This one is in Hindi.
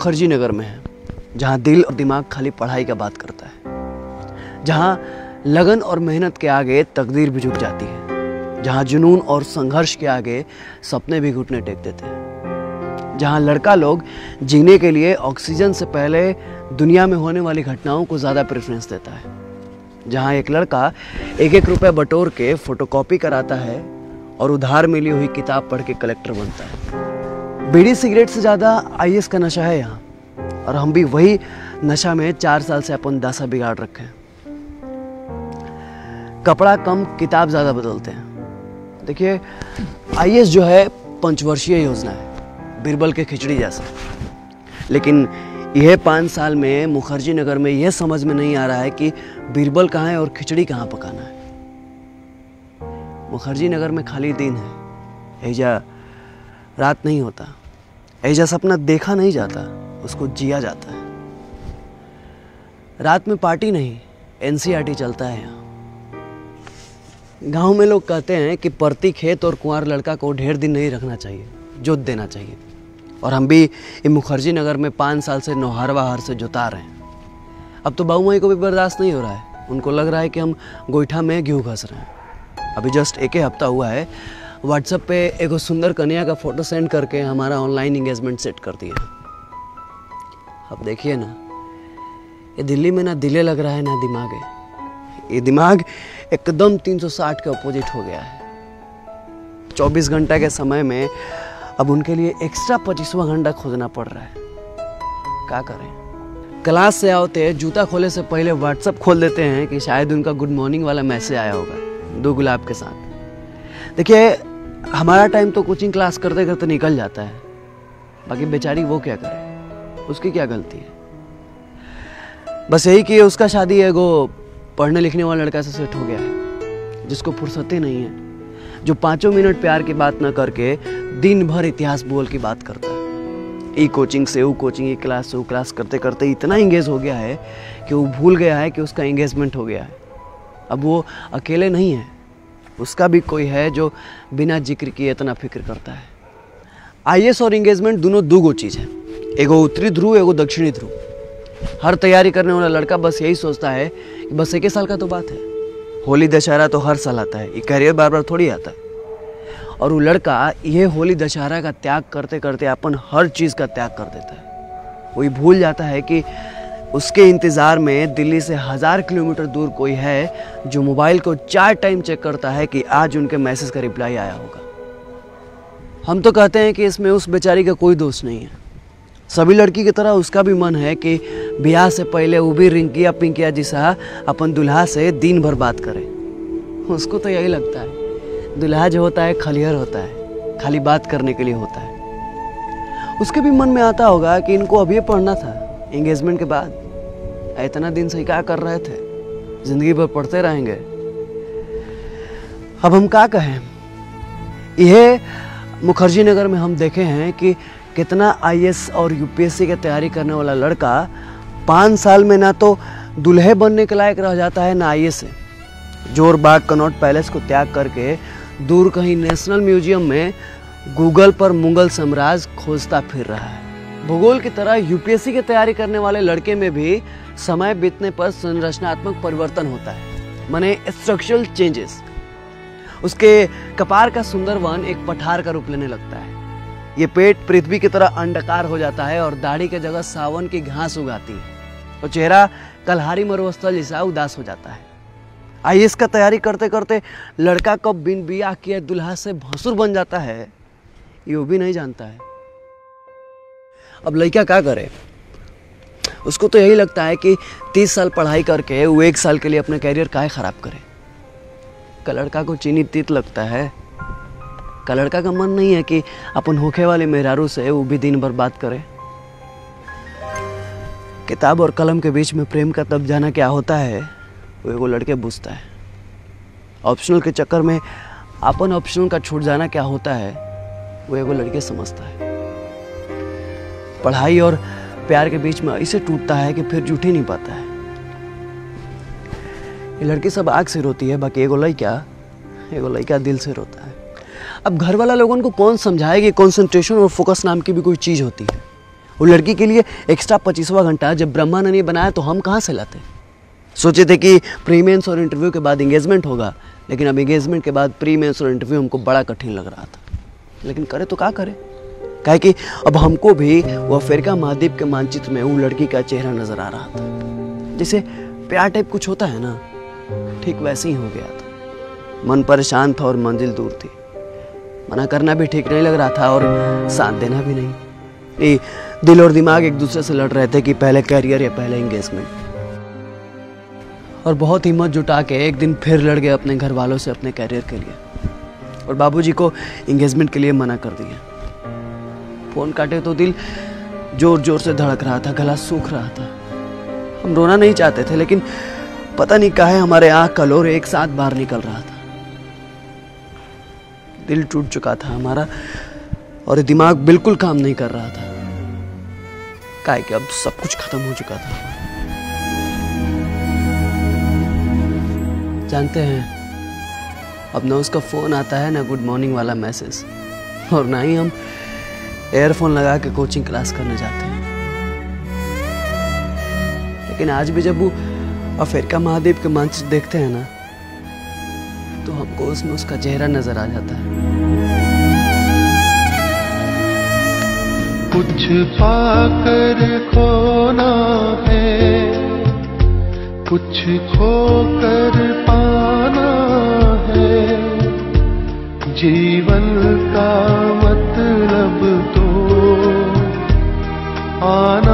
मुखर्जी नगर में है, जहाँ दिल और दिमाग खाली पढ़ाई का बात करता है, जहाँ लगन और मेहनत के आगे तकदीर भी झुक जाती है, जहाँ जुनून और संघर्ष के आगे सपने भी घुटने टेक देते हैं, जहाँ लड़का लोग जीने के लिए ऑक्सीजन से पहले दुनिया में होने वाली घटनाओं को ज़्यादा प्रेफरेंस देता है, जहाँ एक लड़का एक एक रुपए बटोर के फोटोकॉपी कराता है और उधार मिली हुई किताब पढ़ के कलेक्टर बनता है। बीड़ी सिगरेट से ज़्यादा आईएएस का नशा है यहाँ, और हम भी वही नशा में 4 साल से अपन दशा बिगाड़ रखे हैं। कपड़ा कम किताब ज़्यादा बदलते हैं। देखिए, आईएएस जो है पंचवर्षीय योजना है, बीरबल के खिचड़ी जैसा, लेकिन यह 5 साल में मुखर्जी नगर में यह समझ में नहीं आ रहा है कि बीरबल कहाँ है और खिचड़ी कहाँ पकाना है। मुखर्जी नगर में खाली दिन है, ऐजा रात नहीं होता, ऐजा सपना देखा नहीं जाता, उसको जिया जाता है। रात में पार्टी नहीं, एनसीईआरटी चलता है यहाँ। गांव में लोग कहते हैं कि परती खेत और कुंवार लड़का को ढेर दिन नहीं रखना चाहिए, जोत देना चाहिए, और हम भी ये मुखर्जी नगर में 5 साल से नौहरवा हर से जोता रहे हैं। अब तो बाबू माई को भी बर्दाश्त नहीं हो रहा है, उनको लग रहा है कि हम गोईठा में घी घस रहे हैं। अभी जस्ट 1 हफ्ता हुआ है, व्हाट्सएप पे एक सुंदर कन्या का फोटो सेंड करके हमारा ऑनलाइन एंगेजमेंट सेट कर दिया। अब देखिए ना, ये दिल्ली में ना दिले लग रहा है ना दिमाग है। ये दिमाग एकदम 360 के अपोजिट हो गया है। 24 घंटा के समय में अब उनके लिए एक्स्ट्रा 25वां घंटा खोजना पड़ रहा है। क्या करें? क्लास से आते जूता खोले से पहले व्हाट्सएप खोल देते हैं कि शायद उनका गुड मॉर्निंग वाला मैसेज आया होगा 2 गुलाब के साथ। देखिए, हमारा टाइम तो कोचिंग क्लास करते करते निकल जाता है, बाकी बेचारी वो क्या करे, उसकी क्या गलती है? बस यही कि उसका शादी एगो पढ़ने लिखने वाला लड़का से सेट हो गया है, जिसको फुर्सत ही नहीं है, जो 5 मिनट प्यार की बात न करके दिन भर इतिहास भूगोल की बात करता है। ई कोचिंग से वो कोचिंग, ई क्लास से वो क्लास करते करते इतना इंगेज हो गया है कि वो भूल गया है कि उसका एंगेजमेंट हो गया है। अब वो अकेले नहीं है, उसका भी कोई है जो बिना जिक्र किए इतना फिक्र करता है। आईएएस और एंगेजमेंट दोनों 2 चीज़ है, एगो उत्तरी ध्रुव, एगो दक्षिणी ध्रुव। हर तैयारी करने वाला लड़का बस यही सोचता है कि बस 1 साल का तो बात है, होली दशहरा तो हर साल आता है, ये कैरियर बार बार थोड़ी आता है। और वो लड़का ये होली दशहरा का त्याग करते करते अपन हर चीज़ का त्याग कर देता है। वही भूल जाता है कि उसके इंतज़ार में दिल्ली से 1000 किलोमीटर दूर कोई है जो मोबाइल को 4 टाइम चेक करता है कि आज उनके मैसेज का रिप्लाई आया होगा। हम तो कहते हैं कि इसमें उस बेचारी का कोई दोष नहीं है। सभी लड़की की तरह उसका भी मन है कि ब्याह से पहले वो भी रिंकिया पिंकिया जैसा अपन दुल्हा से दिन भर बात करे। उसको तो यही लगता है दुल्हा जो होता है खलिहर होता है, खाली बात करने के लिए होता है। उसके भी मन में आता होगा कि इनको अभी पढ़ना था एंगेजमेंट के बाद, इतना दिन से क्या कर रहे थे, जिंदगी भर पढ़ते रहेंगे। अब हम क्या कहें? यह मुखर्जी नगर में हम देखे हैं कि कितना आईएएस और यूपीएससी की तैयारी करने वाला लड़का 5 साल में ना तो दूल्हे बनने के लायक रह जाता है, ना आईएएस से। जोर बाग कनॉट पैलेस को त्याग करके दूर कहीं नेशनल म्यूजियम में गूगल पर मुगल साम्राज्य खोजता फिर रहा है। भूगोल की तरह यूपीएससी की तैयारी करने वाले लड़के में भी समय बीतने पर संरचनात्मक परिवर्तन होता है, माने स्ट्रक्चरल चेंजेस। उसके कपार का सुंदर वन एक पठार का रूप लेने लगता है। ये पेट पृथ्वी की तरह अंडाकार हो जाता है और दाढ़ी की जगह सावन की घास उगाती है, और चेहरा कल्हारी मरुस्थल जैसा उदास हो जाता है। आईएएस का तैयारी करते करते लड़का कब बिन बियाह किए दुल्हा से भसुर बन जाता है, ये वो भी नहीं जानता है। अब लड़का क्या करे? उसको तो यही लगता है कि 30 साल पढ़ाई करके वो 1 साल के लिए अपना कैरियर काहे खराब करे। का लड़का को चीनी तीत लगता है? का लड़का का मन नहीं है कि अपन होखे वाले मेहरारू से वो भी दिन भर बात करे? किताब और कलम के बीच में प्रेम का तब जाना क्या होता है वो एगो लड़के बुझता है। ऑप्शनल के चक्कर में अपन ऑप्शनल का छूट जाना क्या होता है वो एगो लड़के समझता है। पढ़ाई और प्यार के बीच में ऐसे टूटता है कि फिर जुट ही नहीं पाता है। ये लड़की सब आग से रोती है, बाकी एगो लड़का दिल से रोता है। अब घर वाला लोगों को कौन समझाए कि कंसंट्रेशन और फोकस नाम की भी कोई चीज़ होती है। वो लड़की के लिए एक्स्ट्रा 25वां घंटा जब ब्रह्मा ने नहीं बनाया तो हम कहाँ से लाते। सोचे थे कि प्री मेंस और इंटरव्यू के बाद इंगेजमेंट होगा, लेकिन अब इंगेजमेंट के बाद प्री मेंस और इंटरव्यू हमको बड़ा कठिन लग रहा था। लेकिन करे तो क्या करे, काहे कि अब हमको भी वो अफ्रीका महाद्वीप के मानचित्र में वो लड़की का चेहरा नजर आ रहा था। जैसे प्यार टाइप कुछ होता है ना, ठीक वैसे ही हो गया था। मन परेशान था और मंजिल दूर थी। मना करना भी ठीक नहीं लग रहा था और साथ देना भी नहीं। ये दिल और दिमाग एक दूसरे से लड़ रहे थे कि पहले करियर या पहले एंगेजमेंट। और बहुत हिम्मत जुटा के एक दिन फिर लड़ गए अपने घर वालों से अपने करियर के लिए, और बाबूजी को एंगेजमेंट के लिए मना कर दिया। फोन काटे तो दिल जोर जोर से धड़क रहा था, गला सूख रहा था। हम रोना नहीं चाहते थे, लेकिन पता नहीं काहे हमारे आंख का लोर एक साथ बाहर निकल रहा था। दिल टूट चुका था हमारा और दिमाग बिल्कुल काम नहीं कर रहा था, काहे कि अब सब कुछ खत्म हो चुका था। जानते हैं, अब ना उसका फोन आता है, ना गुड मॉर्निंग वाला मैसेज, और ना ही हम एयरफोन लगा के कोचिंग क्लास करने जाते हैं। लेकिन आज भी जब वो अफ्रीका महाद्वीप के मंच देखते हैं ना, तो हमको उसमें उसका चेहरा नजर आ जाता है। कुछ पाकर खोना है, कुछ खोकर पाना है, जीवन का मतलब तो आना